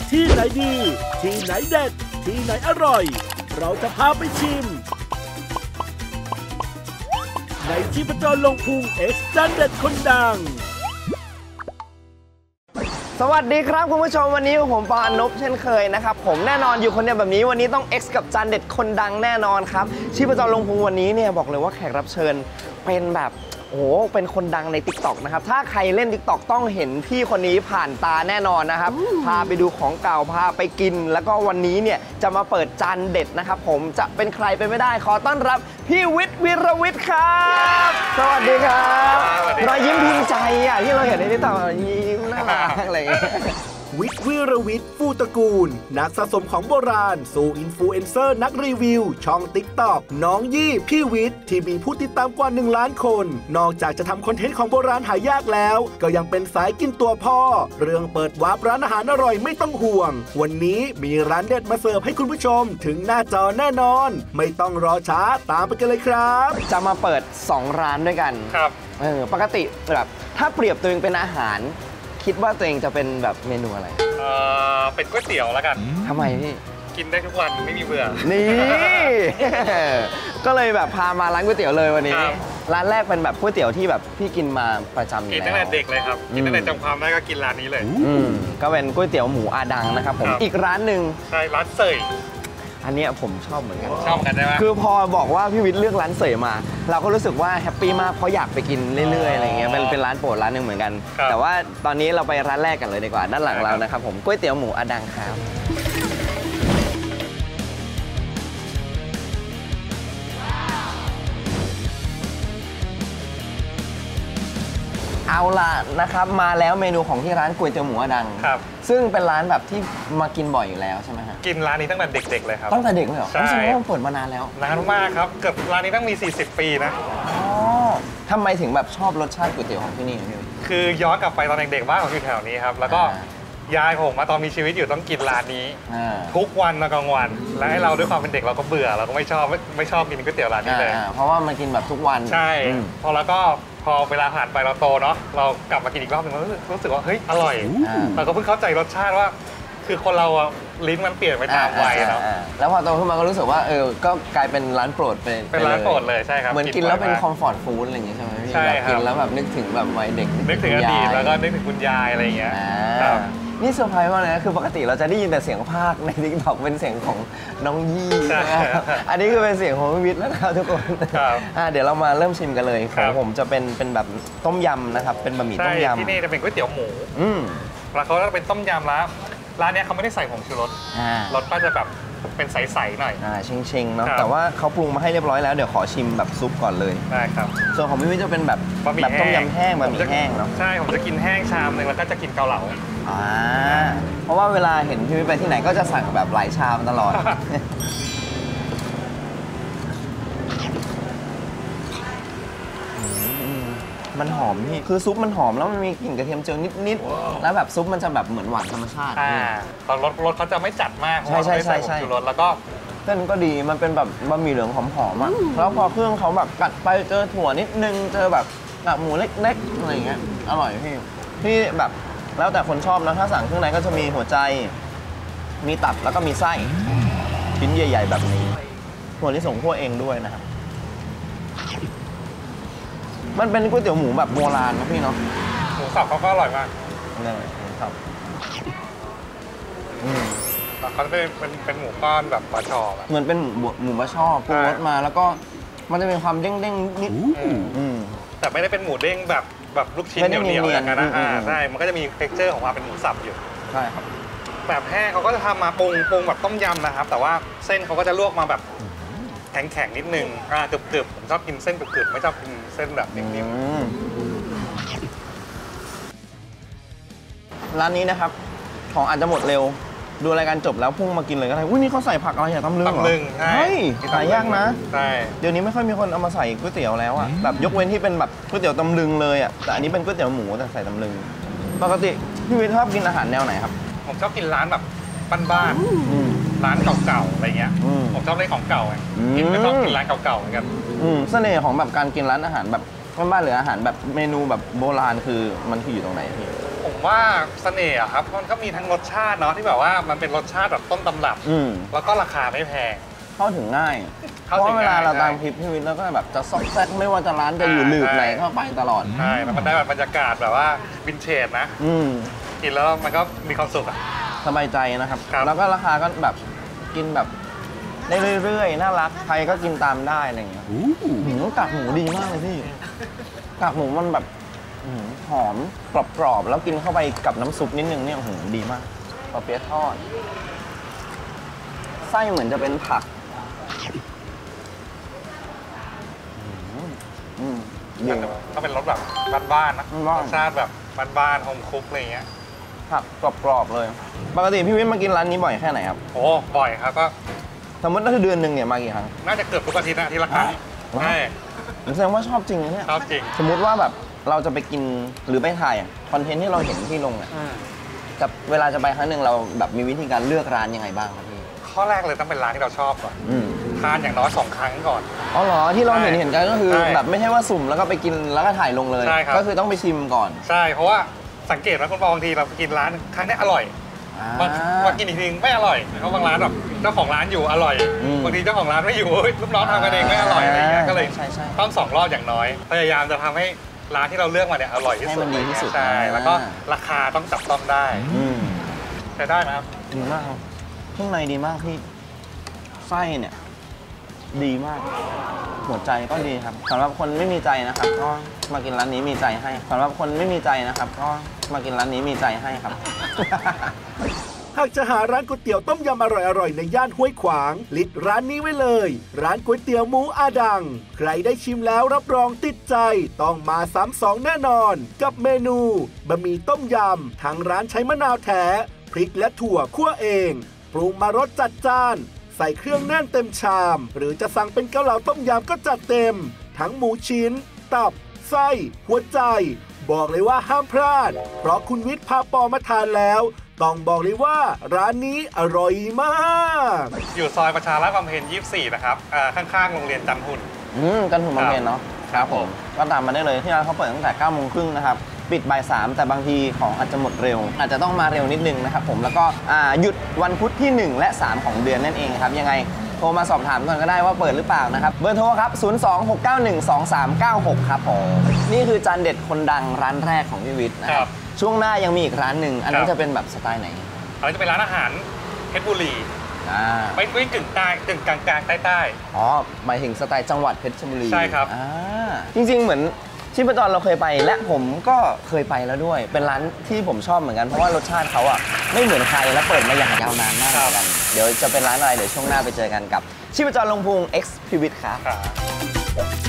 ที่ไหนดีที่ไหนเด็ดที่ไหนอร่อยเราจะพาไปชิมในชีพจรลงพุงเอ็กซ์จานเด็ดคนดังสวัสดีครับคุณผู้ชมวันนี้ผมปานพเช่นเคยนะครับผมแน่นอนอยู่คนเดียวแบบนี้วันนี้ต้อง X กับจานเด็ดคนดังแน่นอนครับชีพจรลงพุงวันนี้เนี่ยบอกเลยว่าแขกรับเชิญเป็นแบบโอ้เป็นคนดังใน TikTok นะครับถ้าใครเล่น TikTok ต้องเห็นพี่คนนี้ผ่านตาแน่นอนนะครับพาไปดูของเก่าพาไปกินแล้วก็วันนี้เนี่ยจะมาเปิดจานเด็ดนะครับผมจะเป็นใครไปไม่ได้ขอต้อนรับพี่วิทย์วิรวิทย์ครับสวัสดีครับรอยยิ้มพิมพ์ใจอ่ะที่เราเห็นใน TikTok ยิ้มน่ารักอะไรอย่างเงี้ยวิทย์วิรวิทย์ฟูตระกูลนักสะสมของโบราณสู่อินฟลูเอนเซอร์นักรีวิวช่อง TikTok น้องยี่พี่วิทย์ที่มีผู้ติดตามกว่า1 ล้านคนนอกจากจะทำคอนเทนต์ของโบราณหายากแล้วก็ยังเป็นสายกินตัวพ่อเรื่องเปิดวาร์ปร้านอาหารอร่อยไม่ต้องห่วงวันนี้มีร้านเด็ดมาเสิร์ฟให้คุณผู้ชมถึงหน้าจอแน่นอนไม่ต้องรอช้าตามไปกันเลยครับจะมาเปิด2ร้านด้วยกันครับปกติแบบถ้าเปรียบตัวเองเป็นอาหารคิดว่าตัวเองจะเป็นแบบเมนูอะไรเป็นก๋วยเตี๋ยวแล้วกันทำไมพี่กินได้ทุกวันไม่มีเบื่อนี่ ก็เลยแบบพามาร้านก๋วยเตี๋ยวเลยวันนี้ร้านแรกเป็นแบบก๋วยเตี๋ยวที่แบบพี่กินมาประจำอยู่แล้วกินตั้งแต่เด็กเลยครับกินตั้งแต่จำความได้ก็กินร้านนี้เลยก็เป็นก๋วยเตี๋ยวหมูอาดังนะครับผมอีกร้านหนึ่งใช่ร้านเสยอันนี้ผมชอบเหมือนกันชอบกันได้ไหมคือพอบอกว่าพี่วิทย์เลือกร้านเสยมาเราก็รู้สึกว่าแฮปปี้มากเพราะอยากไปกินเรื่อยๆอะไรเงี้ยเป็นร้านโปรดร้านหนึ่งเหมือนกันแต่ว่าตอนนี้เราไปร้านแรกกันเลยดีกว่าด้านหลังเรานะครับผมก๋วยเตี๋ยวหมูอาดังครับเอาล่ะนะครับมาแล้วเมนูของที่ร้านก๋วยเตี๋ยวหมูอาดังครับซึ่งเป็นร้านแบบที่มากินบ่อยอยู่แล้วใช่ไหมฮะกินร้านนี้ตั้งแต่เด็กๆเลยครับตั้งแต่เด็กเลยเหรอใช่เพราะว่าเปิดมานานแล้วนานมากครับเกือบร้านนี้ต้องมี40 ปีนะอ๋อทำไมถึงแบบชอบรสชาติก๋วยเตี๋ยวของที่นี่พี่คือย้อนกลับไปตอนเด็กๆบ้านของอยู่แถวนี้ครับแล้วก็ยายผมมาตอนมีชีวิตอยู่ต้องกินร้านนี้ทุกวันกลางวันและให้เราด้วยความเป็นเด็กเราก็เบื่อเราก็ไม่ชอบกินก๋วยเตี๋ยวร้านนี้เลยเพราะว่ามันกินแบบทุกวันใช่พอเวลาผ่านไปเราโตเนาะเรากลับมากินอีกรอบหนึ่งรู้สึกว่าเฮ้ยอร่อยเราก็เพิ่งเข้าใจรสชาติว่าคือคนเราลิ้นมันเปลี่ยนไปตามวัยเนาะแล้วพอโตขึ้นมาก็รู้สึกว่าก็กลายเป็นร้านโปรดเป็นร้านโปรดเลยใช่ครับเหมือนกินแล้วเป็นคอมฟอร์ตฟู้ดอะไรอย่างเงี้ยใช่ไหมพี่แบบกินแล้วแบบนึกถึงแบบวัยเด็กนึกถึงอดีตแล้วก็นึกถึงคุณยายอะไรอย่างเงี้ยนี่เซอร์ไพรส์มากเลยนะคือปกติเราจะได้ยินแต่เสียงภาคใน TikTok เป็นเสียงของน้องยี่อันนี้คือเป็นเสียงของพี่วิทย์นะครับทุกคนเดี๋ยวเรามาเริ่มชิมกันเลยของผมจะเป็นแบบต้มยำนะครับเป็นบะหมี่ต้มยำที่นี่จะเป็นก๋วยเตี๋ยวหมูแล้วเขาจะเป็นต้มยำแล้วร้านนี้เขาไม่ได้ใส่ผงชูรสรสก็จะแบบเป็นใสๆหน่อยเชงๆเนาะแต่ว่าเขาปรุงมาให้เรียบร้อยแล้วเดี๋ยวขอชิมแบบซุปก่อนเลยได้ครับส่วนของพี่วิทย์จะเป็นแบบต้มยำแห้งบะหมี่แห้งเนาะใช่ผมจะกินแห้งชามนึงแล้วก็จะกินเกาเหลาเพราะว่าเวลาเห็นพี่วิทย์ไปที่ไหนก็จะสั่งแบบหลายชามตลอดมันหอมพี่คือซุปมันหอมแล้วมันมีกลิ่นกระเทียมเจียวนิดๆแล้วแบบซุปมันจะแบบเหมือนหวานธรรมชาติตอนรสเขาจะไม่จัดมากเพราะไม่ใส่ผงชูรสแล้วก็เส้นก็ดีมันเป็นแบบบะหมี่เหลืองหอมๆอ่ะแล้วพอเครื่องเขาแบบกัดไปเจอถั่วนิดนึงเจอแบบหมูเล็กๆอะไรอย่างเงี้ยอร่อยพี่แบบแล้วแต่คนชอบนะถ้าสั่งเครื่องในก็จะมีหัวใจมีตับแล้วก็มีไส้ชิ้นใหญ่ๆแบบนี้ถั่วลิสงคั่วเองด้วยนะครับมันเป็นก๋วยเตี๋ยวหมูแบบโบราณนะพี่เนาะหมูสับเขาก็อร่อยมากนี่ครับเขาเป็นหมูก้อนแบบปลาชอเหมือนเป็นหมูปลาชอปรุงรสมาแล้วก็มันจะมีความเด้งๆนิดแต่ไม่ได้เป็นหมูเด้งแบบลูกชิ้นเหนียวๆอย่างนั้นนะใช่มันก็จะมีเท็กเจอร์ของความเป็นหมูสับอยู่ใช่ครับแบบแห้งเขาก็จะทำมาปรุงแบบต้มยำนะครับแต่ว่าเส้นเขาก็จะลวกมาแบบแข็งๆนิดนึงกรึบๆผมชอบกินเส้นกรึบๆไม่ชอบกินเส้นแบบนิ่มร้านนี้นะครับของอาจจะหมดเร็วดูรายการจบแล้วพุ่งมากินเลยก็ได้นี่เขาใส่ผักอะไรอย่างตำลึงเหรอใช่หายากนะใช่เดี๋ยวนี้ไม่ค่อยมีคนเอามาใส่ก๋วยเตี๋ยวแล้วอ่ะแบบยกเว้นที่เป็นแบบก๋วยเตี๋ยวตำลึงเลยอ่ะแต่อันนี้เป็นก๋วยเตี๋ยวหมูแต่ใส่ตำลึงปกติพี่วิทย์ชอบกินอาหารแนวไหนครับผมชอบกินร้านแบบบ้านๆร้านเก่าๆอะไรเงี้ยผมชอบเล่นของเก่าไงกินก็ต้องกินร้านเก่าๆเหมือนกันเสน่ห์ของแบบการกินร้านอาหารแบบบ้านๆหรืออาหารแบบเมนูแบบโบราณคือมันคืออยู่ตรงไหนพี่ผมว่าเสน่ห์อะครับมันก็มีทั้งรสชาติเนาะที่แบบว่ามันเป็นรสชาติแบบต้นตำรับแล้วก็ราคาไม่แพงเข้าถึงง่ายเพราะเวลาเราตามคลิปพี่วิทย์แล้วก็แบบจะซอกแซกไม่ว่าจะร้านจะอยู่หลืบไหนเข้าไปตลอดใช่แล้วมันได้แบบบรรยากาศแบบว่าวินเทจนะกินแล้วมันก็มีความสุขอะสบายใจนะครับแล้วก็ราคาก็แบบกินแบบได้เรื่อยๆน่ารักใครก็กินตามได้อะไรอย่างเงี้ยกากหมูดีมากเลยพี่กากหมูมันแบบหอมกรอบๆแล้วกินเข้าไปกับน้ำซุปนิดนึงเนี่ยดีมากปอเปี๊ยะทอดไส้เหมือนจะเป็นผักก็เป็นรสแบบบ้านๆนะรสชาติแบบบ้านๆโฮมคุกอะไรเงี้ยผักกรอบๆเลยปกติพี่วิทย์มากินร้านนี้บ่อยแค่ไหนครับโอ้บ่อยครับก็สมมติถ้าเดือนหนึ่งเนี่ยมากี่ครั้งน่าจะเกือบทุกอาทิตย์นะที่ละครั้งใช่แสดงว่าชอบจริงนะเนี่ยชอบจริงสมมุติว่าแบบเราจะไปกินหรือไปถ่ายคอนเทนต์ที่เราเห็นที่ลงเนี่ยกับเวลาจะไปครั้งหนึ่งเราแบบมีวิธีการเลือกร้านยังไงบ้างครับพี่ข้อแรกเลยต้องเป็นร้านที่เราชอบก่อนทานอย่างน้อย2 ครั้งก่อนอ๋อเหรอที่เราเห็นกันก็คือแบบไม่ใช่ว่าสุ่มแล้วก็ไปกินแล้วก็ถ่ายลงเลยก็คือต้องไปชิมก่อนใช่เพราะว่าสังเกตว่าคุณบางทีเรากินร้านครั้งนี้อร่อยมากินอีกทีไม่อร่อยเพราะบางร้านแบบเจ้าของร้านอยู่อร่อยบางทีเจ้าของร้านไม่อยู่ลูกน้องทำกันเองไม่อร่อยอะไรเงี้ยก็เลยต้อง2 รอบอย่างน้อยพยายามจะทำให้ร้านที่เราเลือกมาเนี่ยอร่อยที่สุดใช่แล้วก็ราคาต้องจับต้องได้ใช้ได้ไหมครับดีมากครับข้างในดีมากพี่ไส้เนี่ยดีมากหัวใจก็ดีครับสำหรับคนไม่มีใจนะครับก็มากินร้านนี้มีใจให้สำหรับคนไม่มีใจนะครับก็มากินร้านนี้มีใจให้ครับหากจะหาร้านก๋วยเตี๋ยวต้มยำอร่อยๆในย่านห้วยขวางลิสต์ร้านนี้ไว้เลยร้านก๋วยเตี๋ยวหมูอาดังใครได้ชิมแล้วรับรองติดใจต้องมาซ้ำ2แน่นอนกับเมนูบะหมี่ต้มยำทางร้านใช้มะนาวแท้พริกและถั่วคั่วเองปรุงมารสจัดจ้านใส่เครื่องแน่นเต็มชามหรือจะสั่งเป็นเกาเหลาต้มยำก็จัดเต็มทั้งหมูชิ้นตับไส้หัวใจบอกเลยว่าห้ามพลาดเพราะคุณวิทย์พาปอมาทานแล้วต้องบอกเลยว่าร้านนี้อร่อยมากอยู่ซอยประชารัฐบำเพ็ญ24นะครับข้างๆโรงเรียนจันทุนจันทุนบำเพ็ญเนาะครับผมก็ตามมาได้เลยที่ร้านเขาเปิดตั้งแต่ 9:30 นนะครับปิดบ่าย 3แต่บางทีของอาจจะหมดเร็วอาจจะต้องมาเร็วนิดนึงนะครับผมแล้วก็หยุดวันพุธที่1และ3ของเดือนนั่นเองครับยังไงโทรมาสอบถามก่อนก็ได้ว่าเปิดหรือเปล่านะครับเบอร์โทรครับ026912396ครับผมนี่คือจานเด็ดคนดังร้านแรกของพี่วิทย์นะครับช่วงหน้ายังมีอีกร้านหนึ่งอันนี้จะเป็นแบบสไตล์ไหนอันนี้จะเป็นร้านอาหารเพชรบุรีไม่กึ่งใต้กึ่งกลางใต้อ๋อหมายถึงสไตล์จังหวัดเพชรบุรีใช่ครับจริงๆเหมือนชีพจรเราเคยไปและผมก็เคยไปแล้วด้วยเป็นร้านที่ผมชอบเหมือนกันเพราะว่ารสชาติเขาอ่ะไม่เหมือนใครและเปิดมาอย่างยาวนานมากเหมือนกันเดี๋ยวจะเป็นร้านอะไรเดี๋ยวช่วงหน้าไปเจอกันกับชีพจรลงพุง X พิวิทย์ครับ